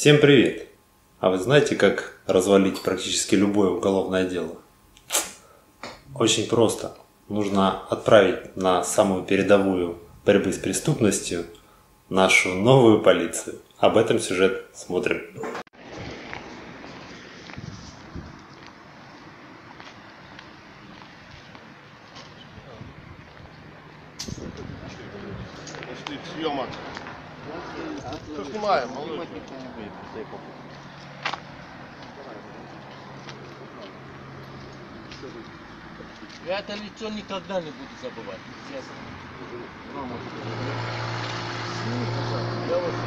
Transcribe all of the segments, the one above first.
Всем привет! А вы знаете, как развалить практически любое уголовное дело? Очень просто. Нужно отправить на самую передовую борьбы с преступностью нашу новую полицию. Об этом сюжет смотрим. Съемок. Что снимаем? Я это лицо никогда не буду забывать, честно. Я вас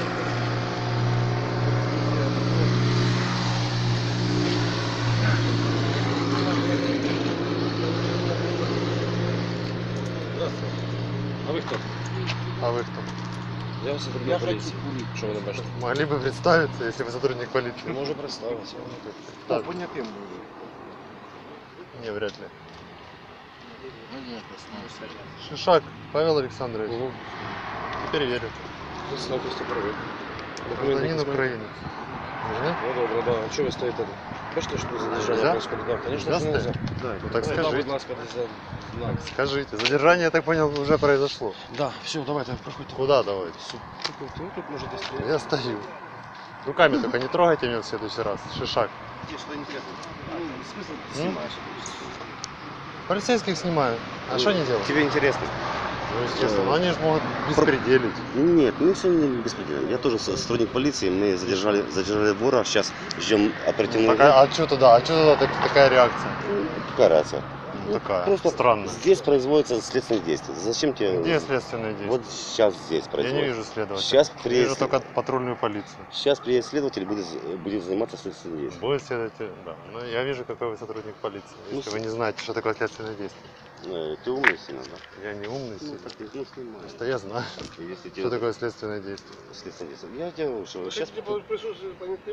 Здравствуйте. А вы кто? А вы кто? Я вас сотрудник полиции. Що ви не бачите? Могли бы представиться, если вы сотрудник полиции? Можу представитися. Да. Понятим буду. Не, вряд ли. Ну нет, остановился. Шишак Павел Александрович. Угу. Теперь верю. Представтеся, привіт. Гражданин Украины. Можно? Ну добре, да. А чого ви стоїте? Бачите, що задержання Нельзя? происходит? Да, конечно, Нельзя що нельзя. стоять? Да. Ну так Да, будь скажите. ласка, десь за знак. Скажите. Задержание, я так понял, уже произошло. Да, все, давайте, проходьте. Куда давайте? Проходьте. Ну тут можете стояти. Я стою. Руками только не трогайте меня в следующий раз. Шишак. Что интересно? Ну, смысл М? снимаешь. Полицейских снимаю. А что они делают? Тебе интересно? Ну, естественно, но они же могут беспределить. Нет, мы все не беспределим. Я тоже сотрудник полиции, мы задержали вора, сейчас ждем оперативную Так, а что туда? Такая реакция? Какая рация? Такая, Просто странная. здесь производится следственные действия. Зачем тебе? Где следственные действия? Вот сейчас здесь Я производится. не вижу следователя. Сейчас Я приедет, вижу только патрульную полицию. сейчас приедет следователь, будет заниматься следственными действиями. Будет следователь, да. Но я вижу, какой вы сотрудник полиции. Ну, Если вы не знаете, что такое следственное действие. Ты умный сильно, да? Я не умный, Ну, сильно. так ты снимай. Просто я знаю, Если что тебе такое следственное действие. следственные действия. Я тебе говорю, что сейчас... присутствует понятым?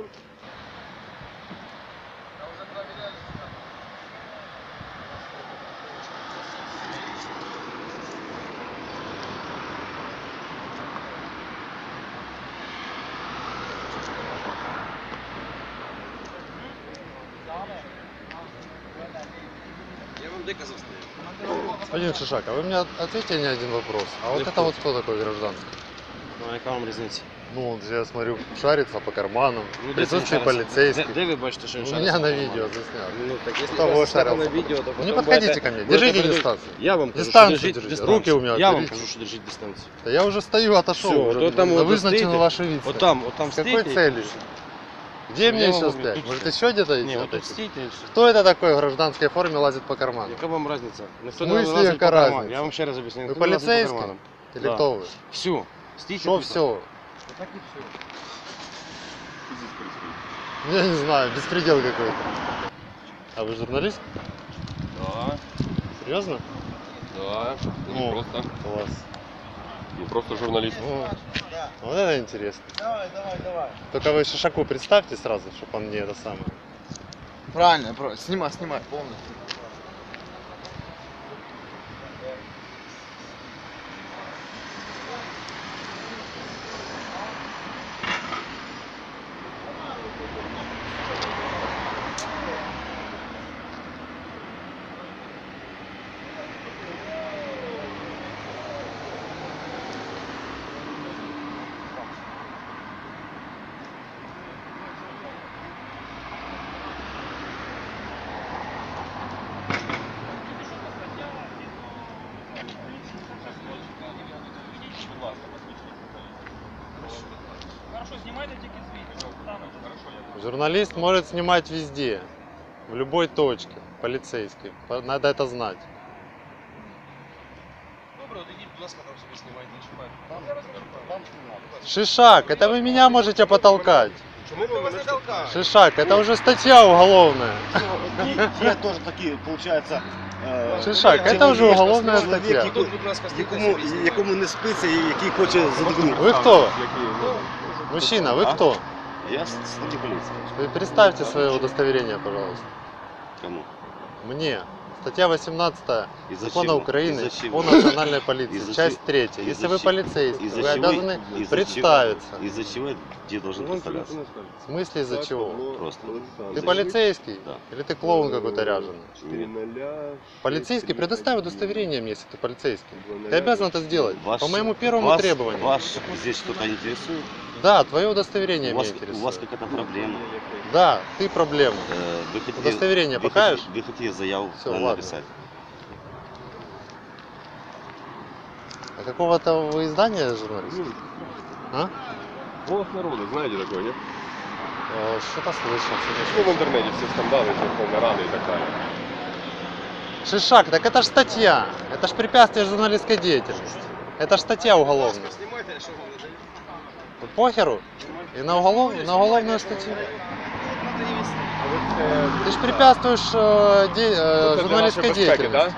Я вам доказал стою. Господин Шишак, а вы мне ответьте на один вопрос. А вот Легко. это вот кто такой гражданский? Ну, а яка вам різниця? Ну, вот я смотрю, шарится по карманам, Ну, присутствие де це він полицейских. шариться? Де ви бачите, що він У шариться меня на по видео карманам? заснято. Ну, так если Того у вас снято шарился. на видео, то Ну, потом не подходите будете- ко мне, будете держите говорить, дистанцию. Я вам кажу, Дистанцию що держіть держите. дистанцію. Руки у меня Я вам уберите. кажу, що держіть дистанцію. Да я уже стою, отошел. Все, уже то там на вот вызначенную стоите. вашу відстань. Отам С какой стійте. целью? Где мне Я еще вам стоять? говорю, тут Может, стоять. еще где-то Ні, идти? от тут стійте і все. Кто это такой в гражданской форме лазит по карману? Яка вам різниця? Ніхто В не смислі, лазить яка по карману. різниця? Я вам ще раз об'ясню. Вы Ніхто не лазить по полицейский? карманам. Или Да. кто вы? Все. Стійте. Что тут. все? Так і все. Я не знаю, беспредел какой-то. А вы журналист? Да, Серьезно? да, Ну. не просто, Класс. не просто журналист. Ну, вот это интересно. Давай. Только вы Шишаку представьте сразу, чтобы он не это самое. Правильно, снимай полностью. Журналист может снимать везде, в любой точке, полицейский. Надо это знать. Добре, одійдіть, будь ласка, там собі знімайте, не чіпайте. Там Шишак, это вы меня можете потолкать. Чому ви мене толкаєте? Шишак, это уже статья уголовная. Те тоже такие, получается... Шишак, это уже уголовная статья. Тут, будь ласка, стійте Якому, собі, знімайте. якому не спиться і який хоче задокументувати. Вы кто? Мужчина, вы кто? Я сотрудник полиции. Вы представьте свое удостоверение, пожалуйста. Кому? Мне. Статья 18 Из-за Закона чего? Украины Из-за чего? о национальной полиции, Из-за часть чего? 3. Из-за Если вы чего? полицейский, Из-за вы чего? обязаны Из-за представиться. чего? Из-за чего где должен представляться? В смысле из-за чего? Просто. Ты полицейский? Да. Или ты клоун какой-то ряженый? Полицейский предоставь удостоверение мне, если ты полицейский. Ты обязан это сделать. По моему первому требованию. Вас здесь что-то интересует? Да, твое удостоверение У меня вас интересует. какая-то проблема? Да, ты проблема. Вы хотите, Удостоверение вы покажешь? хотите- Вы хотите заяву Всё, ладно. написать? А какого-то вы издания журналист? А? Голос народа, знаете такое, нет? Что-то слышал. Ну, в интернете все скандалы, Верховной Рады и так далее. Шишак, так это ж статья. Это ж препятствие журналистской деятельности. Это ж статья уголовная. Похеру? И на уголовную статью. Ты ж препятствуешь журналистской деятельности.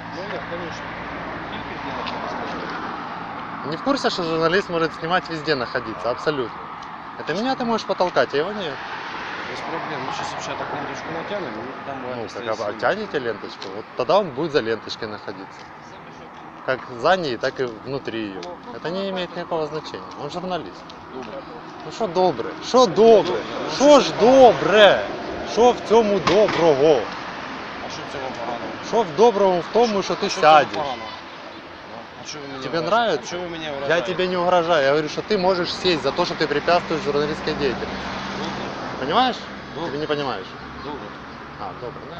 Не в курсе, что журналист может снимать везде находиться, абсолютно. Это меня ты можешь потолкать, а его нет. Без проблем. Мы сейчас вообще так ленточку натянем, и там Ну, бывает как тянете ленточку, вот тогда он будет за ленточкой находиться. Как за ней, так и внутри ее. Это не имеет никакого значения. Он журналист. Ну що добре? Що добре? Що ж добре? Що в цьому доброго? А що в цьому поганого? Що в доброму в тому, що ти Що в цьому сядеш? поганого? А що ви мені Тебе вражаєте? нравится? Що ви мені Я вражаєте? тебе не угрожаю. Я говорю, что ты можешь сесть за то, что ты препятствуешь журналистской деятельности. Понимаешь? Добре. Или не понимаешь? Добре. А, добре, да?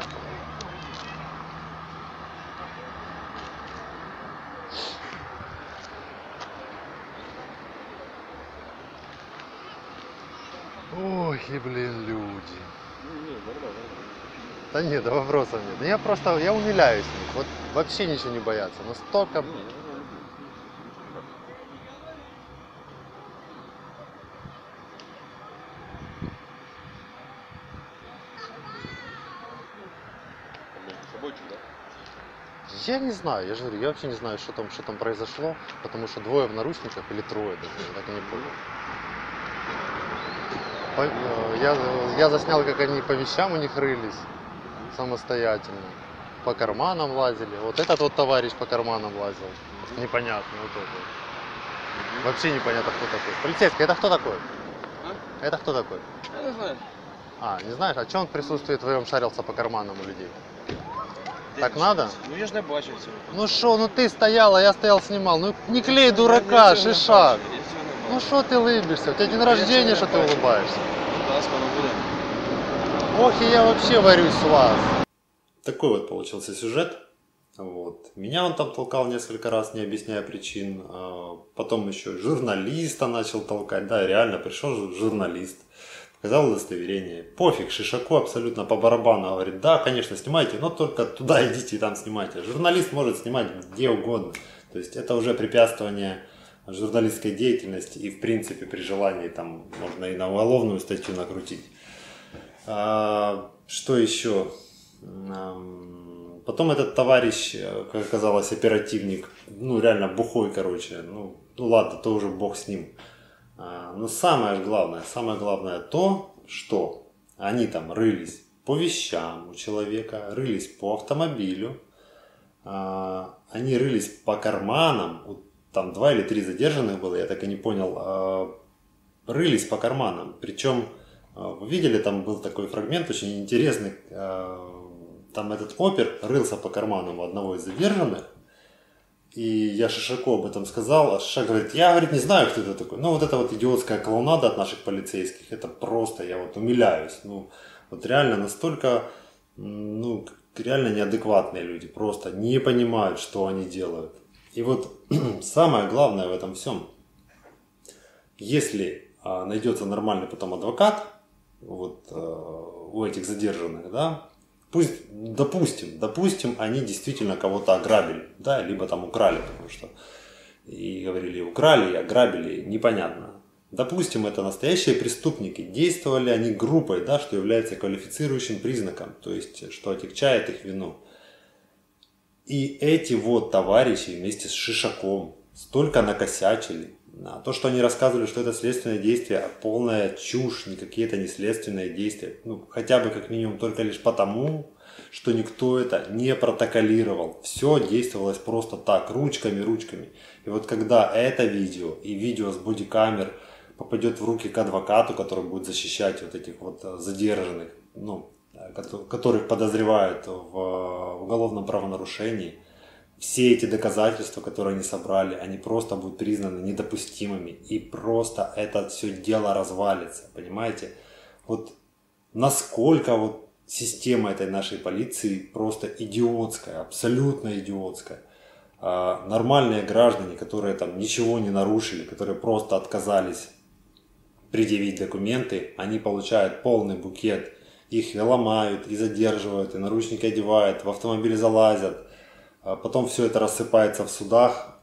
Ой, и блин, люди. Да нет, да вопросов нет. Да я умиляюсь в них. Вот вообще ничего не боятся. Настолько... Между собойчик, да? Я не знаю, я же говорю, я вообще не знаю, что там произошло, потому что двое в наручниках или трое, даже, я так и не понял. Я заснял, как они по вещам у них рылись самостоятельно, по карманам лазили. Вот этот вот товарищ по карманам лазил, непонятно, вот это. Вообще непонятно, кто такой. Полицейский, это кто такой? Это кто такой? Я не знаю. А, не знаешь, а что он в присутствии твоем шарился по карманам у людей? Так надо? Ну я ж не бачив цього. Ну что, ну ты стоял, а я стоял, снимал. Ну не клей дурака, Я цього не шишак. бачив, я цього не Ну бачив. что ты улыбишься? У тебя день рождения, что ты улыбаешься? Будь ласка, ну буде. Ох, и я вообще варюсь с вас. Такой вот получился сюжет. Вот. Меня он там толкал несколько раз, не объясняя причин. Потом еще журналиста начал толкать. Да, реально пришел журналист. Показал удостоверение. Пофиг, Шишаку абсолютно по барабану. Говорит, да, конечно, снимайте, но только туда идите и там снимайте. Журналист может снимать где угодно. То есть это уже препятствование журналистской деятельности. И в принципе при желании там можно и на уголовную статью накрутить. Что еще? Потом этот товарищ, как оказалось, оперативник, ну реально бухой, короче. Ну ладно, то уже бог с ним. Но самое главное то, что они там рылись по вещам у человека, рылись по автомобилю, они рылись по карманам, там 2 или 3 задержанных было, я так и не понял, рылись по карманам. Причем, вы видели, там был такой фрагмент очень интересный, там этот опер рылся по карманам у одного из задержанных. И я Шишаку об этом сказал, а Шишак говорит, я, говорит, не знаю, кто это такой. Ну, вот это вот идиотская клоунада от наших полицейских, это просто, я вот умиляюсь. Ну, вот реально настолько, ну, реально неадекватные люди, просто не понимают, что они делают. И вот самое главное в этом всем, если найдется нормальный потом адвокат, вот у этих задержанных, да, пусть, допустим, они действительно кого-то ограбили, да, либо там украли, потому что и говорили, украли, и ограбили, непонятно. Допустим, это настоящие преступники, действовали они группой, да, что является квалифицирующим признаком, то есть, что отягчает их вину. И эти вот товарищи вместе с Шишаком столько накосячили. А то, что они рассказывали, что это следственное действие, а полная чушь, никакие это не следственные действия. Ну, хотя бы как минимум только лишь потому, что никто это не протоколировал. Все действовалось просто так, ручками. И вот когда это видео и видео с бодикамер попадет в руки к адвокату, который будет защищать вот этих вот задержанных, ну, которых подозревают в уголовном правонарушении, все эти доказательства, которые они собрали, они просто будут признаны недопустимыми. И просто это все дело развалится, понимаете? Вот насколько вот система этой нашей полиции просто идиотская, абсолютно идиотская. Нормальные граждане, которые там ничего не нарушили, которые просто отказались предъявить документы, они получают полный букет. Их и ломают, и задерживают, и наручники одевают, в автомобиль залазят. Потом все это рассыпается в судах,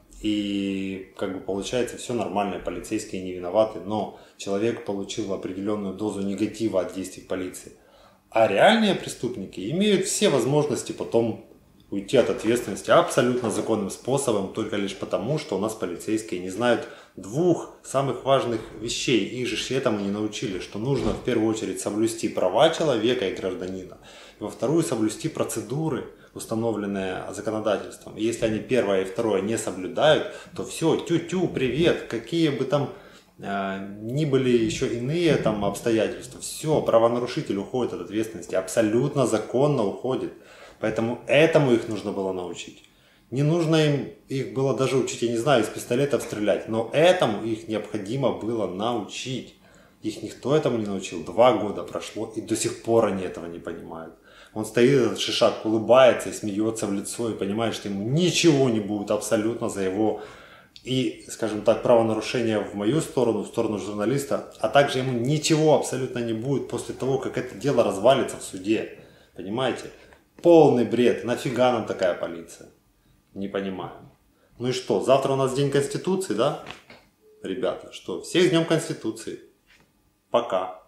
и как бы получается все нормально, полицейские не виноваты, но человек получил определенную дозу негатива от действий полиции. А реальные преступники имеют все возможности потом уйти от ответственности абсолютно законным способом, только лишь потому, что у нас полицейские не знают двух самых важных вещей. Их же этому не научили, что нужно в первую очередь соблюсти права человека и гражданина, и во вторую соблюсти процедуры, установленные законодательством. И если они первое и второе не соблюдают, то все, тю-тю, привет, какие бы там ни были еще иные там обстоятельства, все, правонарушитель уходит от ответственности, абсолютно законно уходит. Поэтому этому их нужно было научить. Не нужно их было даже учить, я не знаю, из пистолетов стрелять, но этому их необходимо было научить. Их никто этому не научил. 2 года прошло, и до сих пор они этого не понимают. Он стоит, этот шишак, улыбается и смеется в лицо, и понимает, что ему ничего не будет абсолютно за его, и, скажем так, правонарушение в мою сторону, в сторону журналиста, а также ему ничего абсолютно не будет после того, как это дело развалится в суде. Понимаете? Полный бред. Нафига нам такая полиция? Не понимаю. Ну и что, завтра у нас День Конституции, да? Ребята, что, всех с Днем Конституции. Пока.